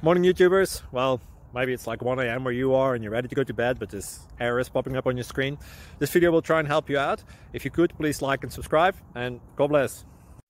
Morning YouTubers. Well, maybe it's like 1 a.m. where you are and you're ready to go to bed, but this error is popping up on your screen. This video will try and help you out. If you could, please like and subscribe, and God bless.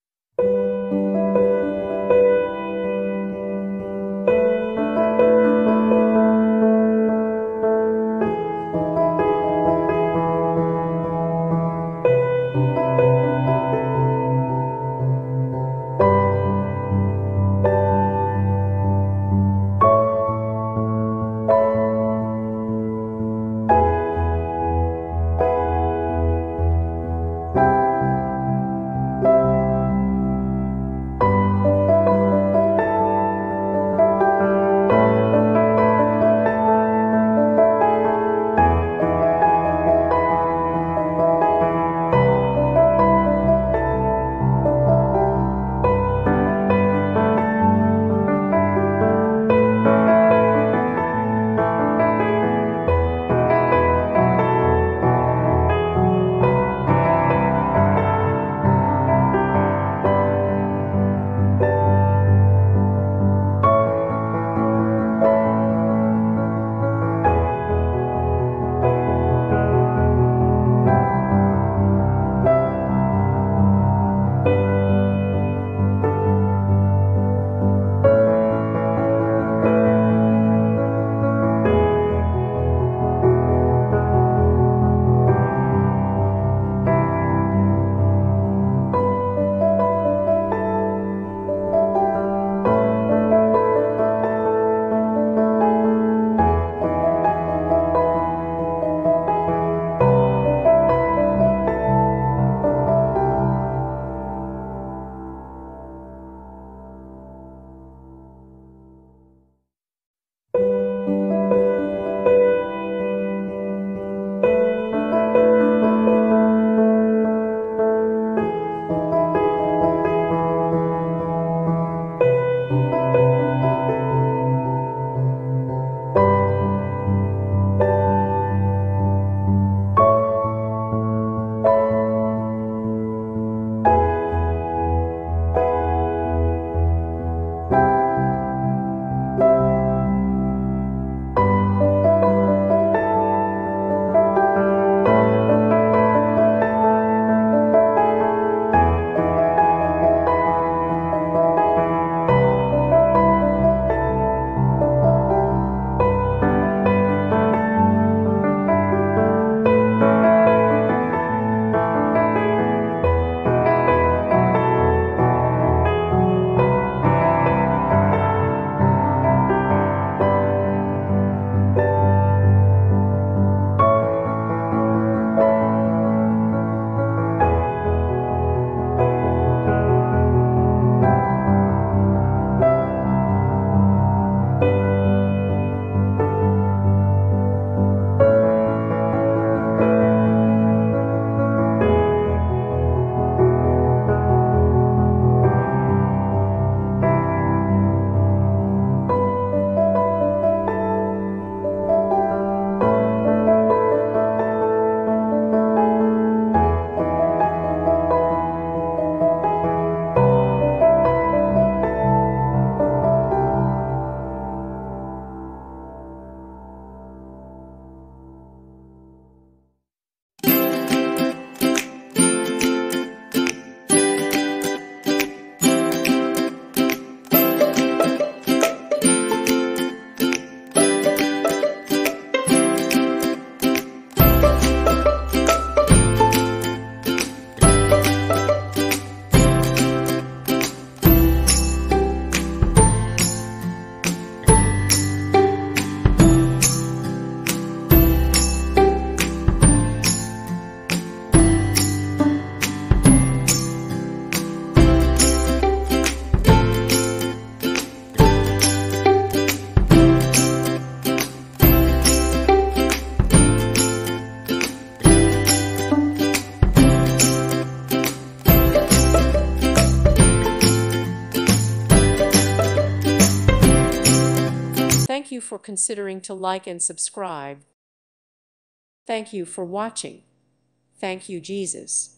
Thank you for considering to like and subscribe. Thank you for watching. Thank you, Jesus.